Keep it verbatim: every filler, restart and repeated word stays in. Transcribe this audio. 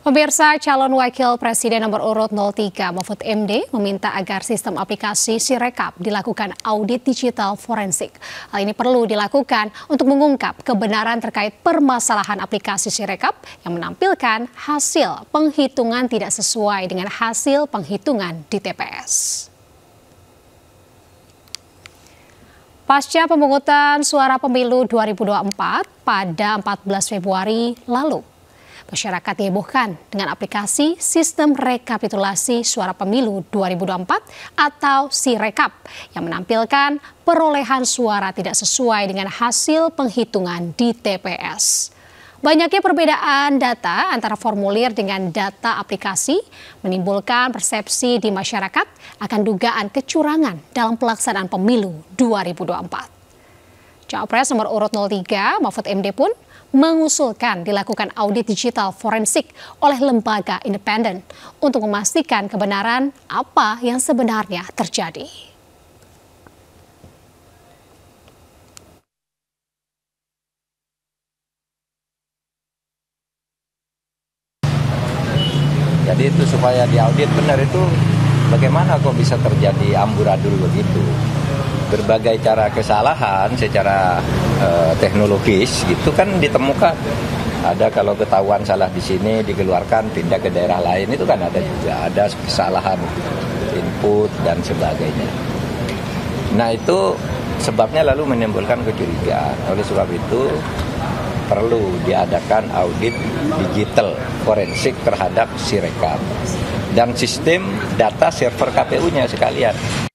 Pemirsa, calon wakil presiden nomor urut nol tiga Mahfud M D meminta agar sistem aplikasi Sirekap dilakukan audit digital forensik. Hal ini perlu dilakukan untuk mengungkap kebenaran terkait permasalahan aplikasi Sirekap yang menampilkan hasil penghitungan tidak sesuai dengan hasil penghitungan di T P S. Pasca pemungutan suara pemilu dua ribu dua puluh empat pada empat belas Februari lalu, masyarakat dihebohkan dengan aplikasi Sistem Rekapitulasi Suara Pemilu dua ribu dua puluh empat atau Sirekap yang menampilkan perolehan suara tidak sesuai dengan hasil penghitungan di T P S. Banyaknya perbedaan data antara formulir dengan data aplikasi menimbulkan persepsi di masyarakat akan dugaan kecurangan dalam pelaksanaan pemilu dua ribu dua puluh empat. Cawapres nomor urut nol tiga Mahfud M D pun mengusulkan dilakukan audit digital forensik oleh lembaga independen untuk memastikan kebenaran apa yang sebenarnya terjadi. Jadi itu supaya diaudit benar itu bagaimana kok bisa terjadi amburadul begitu. Berbagai cara kesalahan secara uh, teknologis gitu kan ditemukan. Ada kalau ketahuan salah di sini dikeluarkan pindah ke daerah lain itu kan ada juga. Ada kesalahan input dan sebagainya. Nah itu sebabnya lalu menimbulkan kecurigaan. Oleh sebab itu perlu diadakan audit digital forensik terhadap Sirekap dan sistem data server K P U-nya sekalian.